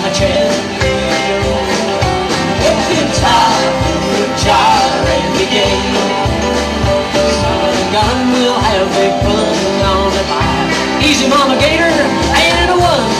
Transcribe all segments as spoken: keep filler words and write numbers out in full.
my chest. Get guitar, good jar, every day. Son of a gun will have big fun on the fire. Easy, Mama Gator, and a one.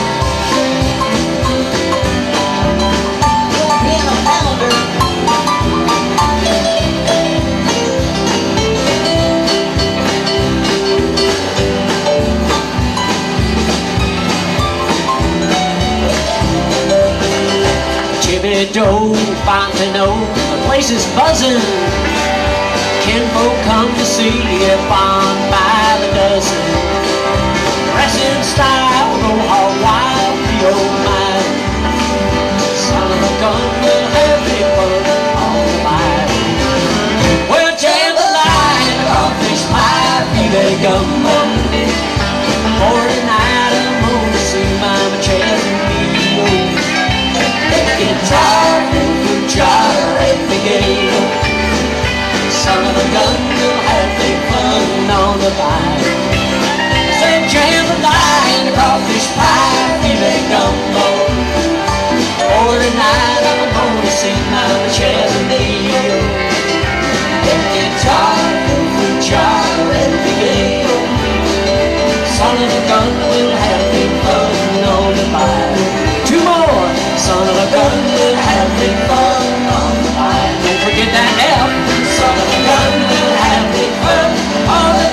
Joe, Fontano, the place is buzzing. Kinfolk come to see if I'm by the dozen. Dressing style, go hog wild, the old man. Son of a gun will have big fun on the line. Well, jambalaya, crawfish pie, filet gumbo. For tonight I'm gonna see Mama Chesapeake. Guitar and good jar at the gate. Son of a gun will have big fun on the vine. Say jambalaya and crawfish pie, filet gumbo. For tonight I'm gonna see Mama Chesapeake. Guitar and good jar at the gate. Son of a gun will have big fun on the vine. Two more. Son of a gun will have big fun on the vine. Don't forget that F. Son of a gun will have big fun on the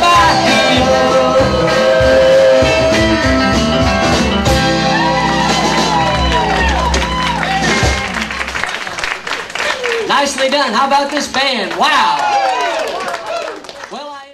vine. Nicely done. How about this band? Wow.